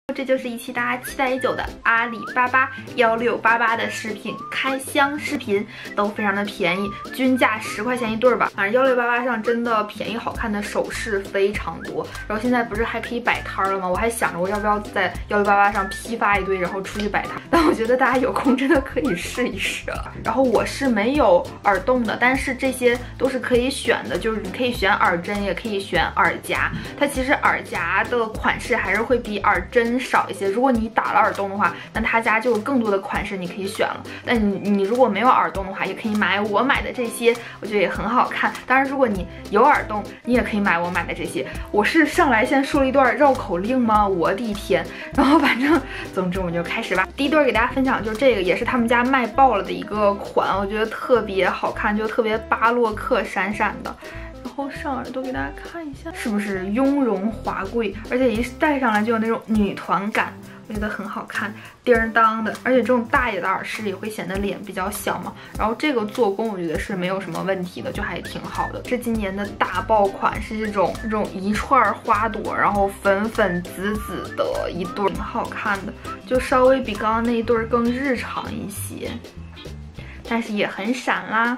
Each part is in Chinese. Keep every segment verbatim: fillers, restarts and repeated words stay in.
这就是一期大家期待已久的阿里巴巴幺六八八的饰品开箱视频，都非常的便宜，均价十块钱一对儿吧。反正幺六八八上真的便宜好看的首饰非常多。然后现在不是还可以摆摊了吗？我还想着我要不要在幺六八八上批发一堆，然后出去摆摊。但我觉得大家有空真的可以试一试啊。然后我是没有耳洞的，但是这些都是可以选的，就是你可以选耳针，也可以选耳夹。它其实耳夹的款式还是会比耳针少一些，如果你打了耳洞的话，那他家就有更多的款式你可以选了。但你你如果没有耳洞的话，也可以买我买的这些，我觉得也很好看。当然，如果你有耳洞，你也可以买我买的这些。我是上来先说了一段绕口令吗？我的天！然后反正，总之我们就开始吧。第一对给大家分享就是这个，也是他们家卖爆了的一个款，我觉得特别好看，就特别巴洛克闪闪的。然后上耳朵给大家看一下，是不是雍容华贵？而且一戴上来就有那种女团感，我觉得很好看，叮当的。而且这种大一点的耳饰也会显得脸比较小嘛。然后这个做工我觉得是没有什么问题的，就还挺好的。是今年的大爆款，是这种这种一串花朵，然后粉粉紫紫的一对，挺好看的，就稍微比刚刚那一对更日常一些，但是也很闪啦。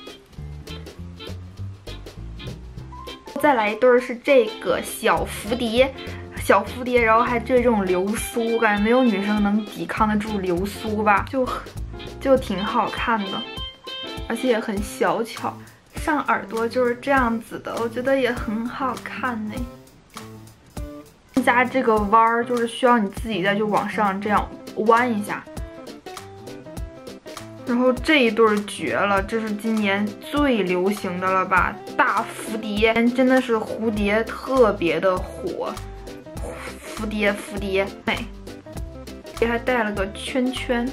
再来一对是这个小蝴蝶，小蝴蝶，然后还对这种流苏，感觉没有女生能抵抗得住流苏吧，就就挺好看的，而且也很小巧。上耳朵就是这样子的，我觉得也很好看呢。加这个弯儿，就是需要你自己再去往上这样弯一下。然后这一对绝了，这是今年最流行的了吧？大蝴蝶真的是蝴蝶特别的火，蝴蝶蝴蝶美，这还带了个圈圈，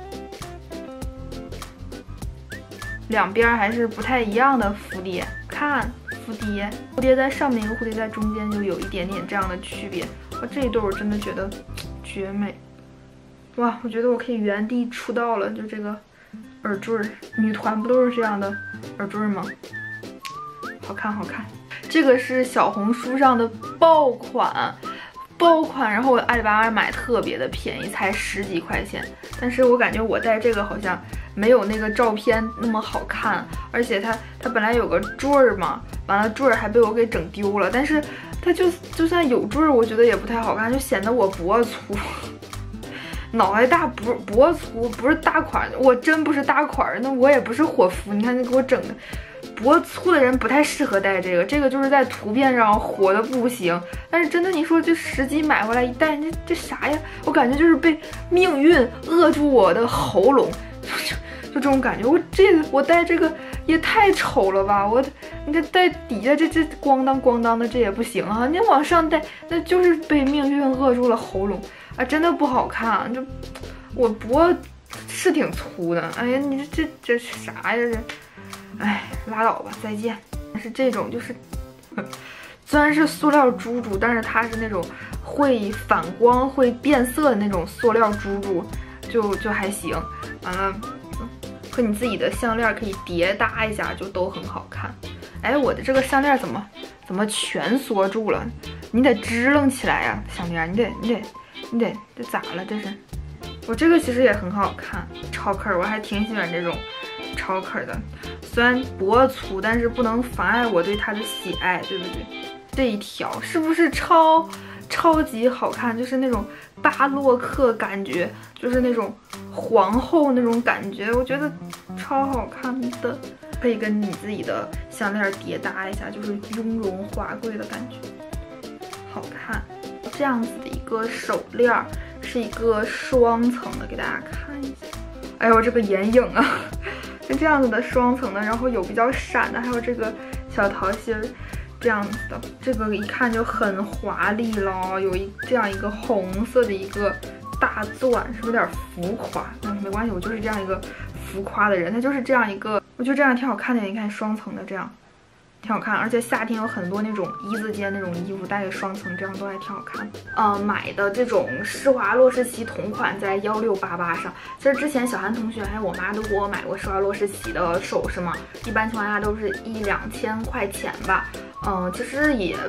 两边还是不太一样的蝴蝶。看蝴蝶，蝴蝶在上面，一个蝴蝶在中间，就有一点点这样的区别。哇，这一对我真的觉得绝美！哇，我觉得我可以原地出道了，就这个。耳坠，女团不都是这样的耳坠吗？好看好看，这个是小红书上的爆款，爆款，然后我阿里巴巴买特别的便宜，才十几块钱。但是我感觉我戴这个好像没有那个照片那么好看，而且它它本来有个坠儿嘛，完了坠儿还被我给整丢了。但是它就就算有坠儿，我觉得也不太好看，就显得我脖粗。脑袋大不脖粗，不是大款，我真不是大款，那我也不是伙夫。你看那给我整的，脖粗的人不太适合戴这个，这个就是在图片上火的不行。但是真的，你说就实际买回来一戴，这这啥呀？我感觉就是被命运扼住我的喉咙，就就这种感觉。我这个我戴这个也太丑了吧！我你这戴底下这这咣当咣当的，这也不行啊！你往上戴，那就是被命运扼住了喉咙。啊，真的不好看，就我脖是挺粗的。哎呀，你这这这啥呀这？哎，拉倒吧，再见。是这种，就是虽然是塑料珠珠，但是它是那种会反光、会变色的那种塑料珠珠，就就还行。完了，和你自己的项链可以叠搭一下，就都很好看。哎，我的这个项链怎么怎么蜷缩住了？你得支棱起来呀、啊，项链，你得你得。你得这咋了？这是我这个其实也很好看，超克，我还挺喜欢这种超克的。虽然脖粗，但是不能妨碍我对它的喜爱，对不对？这一条是不是超超级好看？就是那种巴洛克感觉，就是那种皇后那种感觉，我觉得超好看的。可以跟你自己的项链叠搭一下，就是雍容华贵的感觉，好看。这样子的一个手链是一个双层的，给大家看一下。哎呦，这个眼影啊，是这样子的双层的，然后有比较闪的，还有这个小桃心儿，这样子的。这个一看就很华丽了，有一这样一个红色的一个大钻，是不是有点浮夸？嗯，没关系，我就是这样一个浮夸的人，它就是这样一个，我觉得这样挺好看的。你看双层的这样。挺好看，而且夏天有很多那种一字肩那种衣服，带个双层，这样都还挺好看。呃，买的这种施华洛世奇同款在幺六八八上。其实之前小韩同学还有我妈都给我买过施华洛世奇的首饰嘛，一般情况下都是一两千块钱吧。嗯、呃，其实也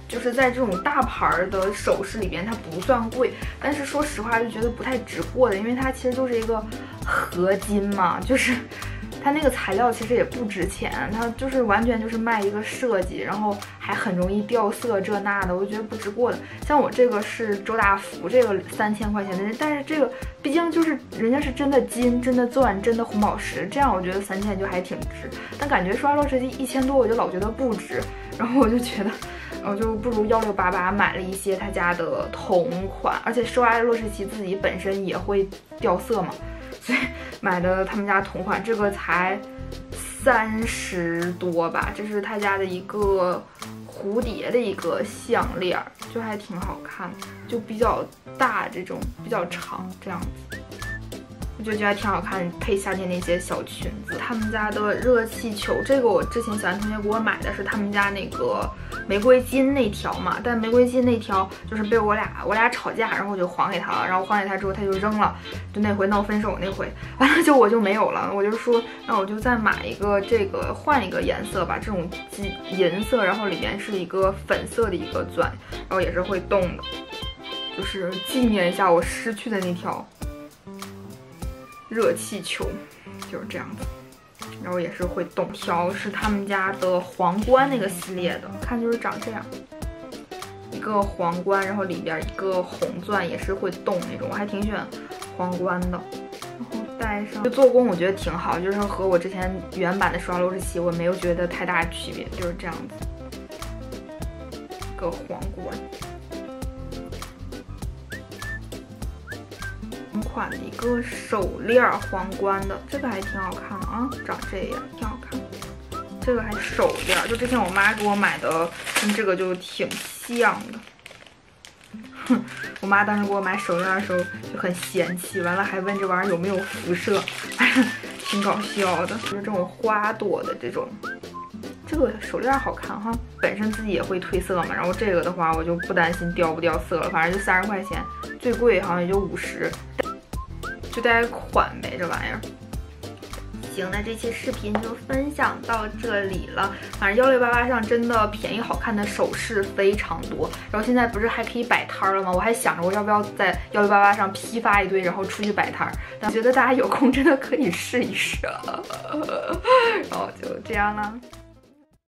就是在这种大牌的首饰里边，它不算贵，但是说实话就觉得不太值过的，因为它其实就是一个合金嘛，就是它那个材料其实也不值钱，它就是完全就是卖一个设计，然后还很容易掉色这那的，我就觉得不值过的。像我这个是周大福，这个三千块钱的，但是这个毕竟就是人家是真的金、真的钻、真的红宝石，这样我觉得三千就还挺值。但感觉刷乐视机一千多，我就老觉得不值，然后我就觉得。我就不如幺六八八买了一些他家的同款，而且刷乐视奇自己本身也会掉色嘛，所以买的他们家同款，这个才三十多吧，这是他家的一个蝴蝶的一个项链，就还挺好看的，就比较大这种，比较长这样子。我就觉得还挺好看，配夏天那些小裙子。他们家的热气球，这个我之前小安同学给我买的是他们家那个玫瑰金那条嘛，但玫瑰金那条就是被我俩我俩吵架，然后我就还给他了，然后还给他之后他就扔了，就那回闹分手那回，完了就我就没有了，我就说那我就再买一个这个换一个颜色吧，这种金银色，然后里面是一个粉色的一个钻，然后也是会动的，就是纪念一下我失去的那条。热气球就是这样子，然后也是会动。条是他们家的皇冠那个系列的，看就是长这样，一个皇冠，然后里边一个红钻，也是会动那种，我还挺喜欢皇冠的。然后戴上，就做工我觉得挺好，就是和我之前原版的刷乐视奇我没有觉得太大区别，就是这样子，一个皇冠。款的一个手链皇冠的，这个还挺好看的啊，长这样挺好看。这个还手链，就之前我妈给我买的，跟这个就挺像的。哼，我妈当时给我买手链的时候就很嫌弃，完了还问这玩意儿有没有辐射，挺搞笑的。就是这种花朵的这种，这个手链好看哈，本身自己也会褪色嘛，然后这个的话我就不担心掉不掉色了，反正就三十块钱，最贵好像也就五十。就带款呗，这玩意儿。行，那这期视频就分享到这里了。反正幺六八八上真的便宜好看的首饰非常多，然后现在不是还可以摆摊了吗？我还想着我要不要在幺六八八上批发一堆，然后出去摆摊。但觉得大家有空真的可以试一试。然后就这样了。